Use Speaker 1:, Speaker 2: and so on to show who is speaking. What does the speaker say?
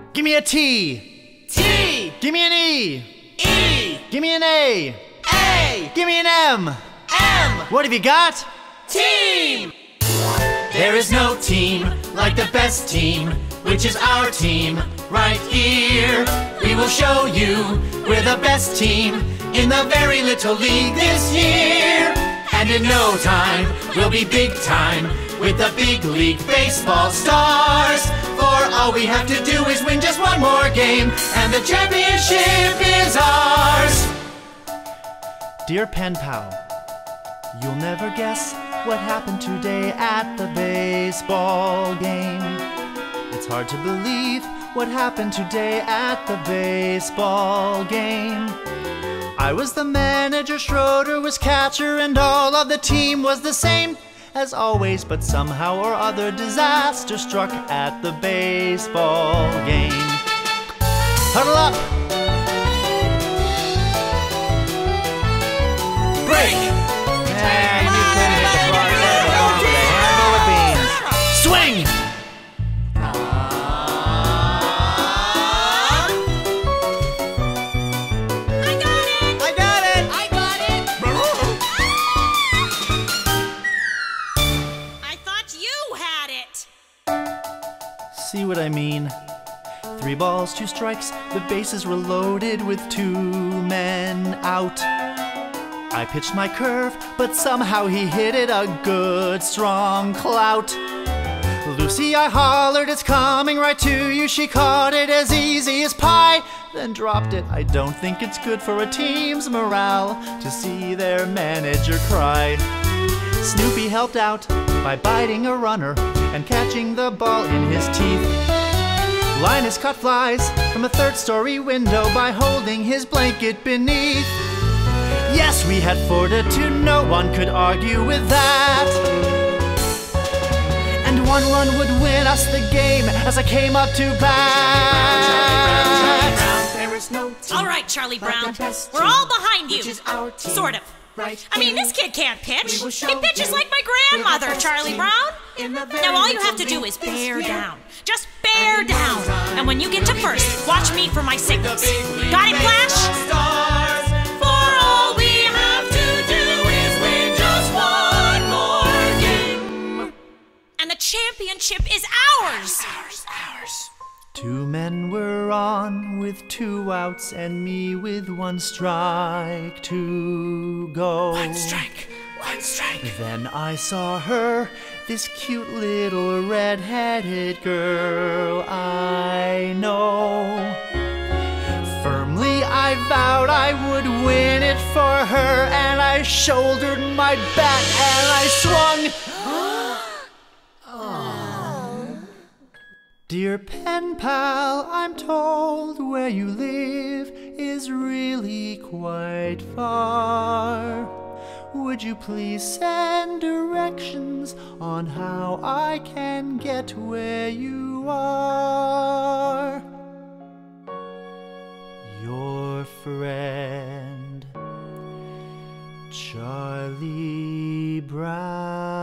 Speaker 1: Give me a T.
Speaker 2: T.
Speaker 1: Give me an E.
Speaker 2: E.
Speaker 1: Give me an A.
Speaker 2: A.
Speaker 1: Give me an M.
Speaker 2: M.
Speaker 1: What have you got?
Speaker 2: Team.
Speaker 1: There is no team like the best team, which is our team right here. We will show you we're the best team in the very little league this year. And in no time, we'll be big time with the big league baseball stars. For all we have to do is win just one more game, and the championship is ours. Dear pen pal, you'll never guess what happened today at the baseball game. It's hard to believe what happened today at the baseball game. I was the manager, Schroeder was catcher, and all of the team was the same as always, but somehow or other disaster struck at the baseball game. Huddle up!
Speaker 2: Break.
Speaker 1: And you couldn't hit the ball with a handful of beans. Swing! See what I mean? 3 balls, 2 strikes, the bases were loaded with 2 men out. I pitched my curve, but somehow he hit it a good, strong clout. Lucy, I hollered, it's coming right to you. She caught it as easy as pie, then dropped it. I don't think it's good for a team's morale to see their manager cry. Snoopy helped out by biting a runner and catching the ball in his teeth. Linus caught flies from a 3rd-story window by holding his blanket beneath. Yes, we had fortitude, no one could argue with that. And 1 run would win us the game as I came up to bat.
Speaker 2: There is no team.
Speaker 3: All right, Charlie Brown, we're all behind you. Sort of.
Speaker 2: Right.
Speaker 3: I mean, this kid can't pitch. He pitches
Speaker 2: you
Speaker 3: like my grandmother, Charlie Brown. Now all you have to do is bear down. Just bear down. And when you get to first, watch me for my signals. Got it, Flash? For all we have to do is win just one more game. And the championship is ours.
Speaker 2: Ours.
Speaker 1: 2 men were on with 2 outs and me with 1 strike to go.
Speaker 2: 1 strike. 1 strike.
Speaker 1: Then I saw her, this cute little red-headed girl I know. Firmly I vowed I would win it for her, and I shouldered my bat and I swung. Dear pen pal, I'm told where you live is really quite far. Would you please send directions on how I can get where you are? Your friend, Charlie Brown.